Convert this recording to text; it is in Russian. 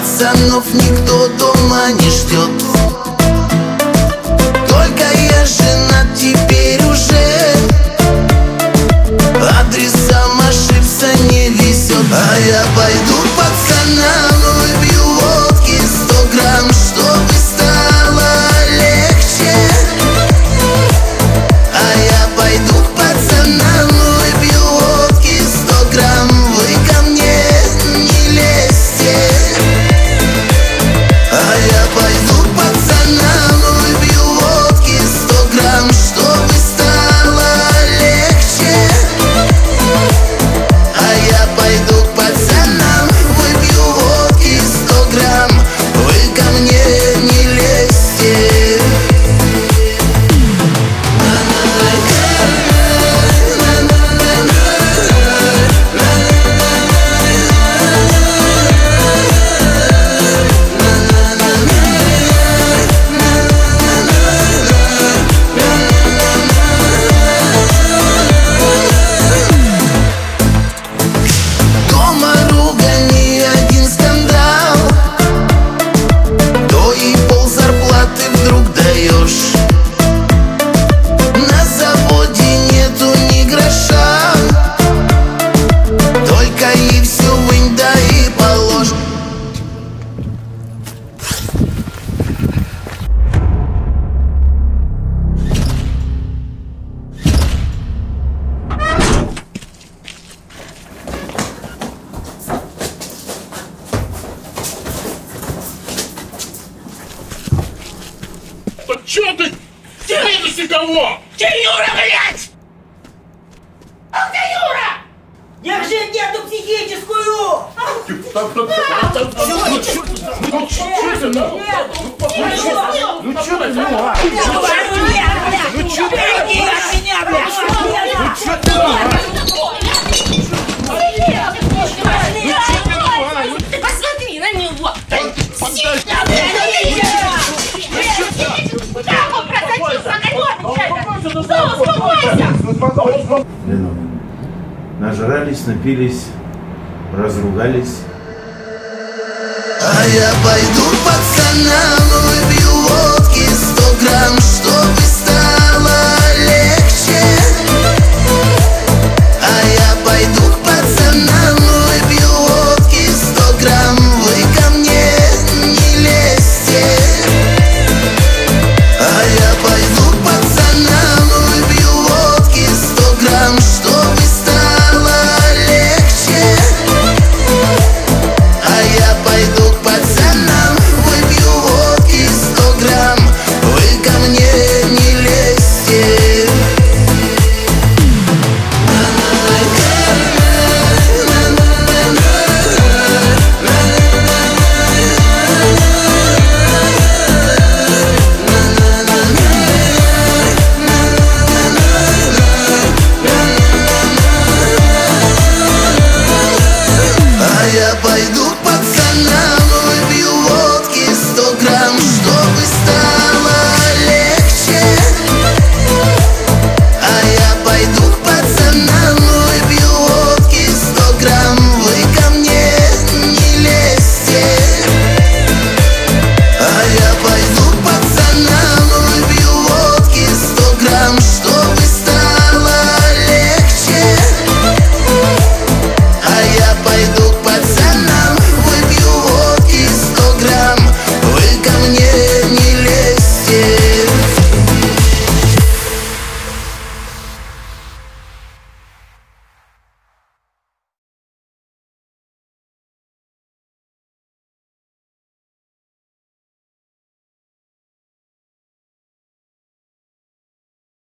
пацанов никто дома не ждет. Только я женат теперь уже, адресом ошибся не везет. А я пойду к пацанам, выпью водки 100 грамм, чтобы стало легче. А я пойду к пацанам, выпью водки 100 грамм, вы ко мне не лезьте. А я пойду к пацанам, выпью водки 100 грамм, чтобы стало легче. А я пойду к пацанам, выпью водки 100 грамм, вы ко мне не лезьте. Дома ругань и один скандал, то и пол зарплаты вдруг даешь. На заводе нету ни гроша, только и все вынь да и положь. Чё ты? Терпи кого? Ты Юра, блядь! Ах ты Юра! Я же нету психическую! Ты посмотри на него! Нажрались, напились, разругались. А я пойду к пацанам,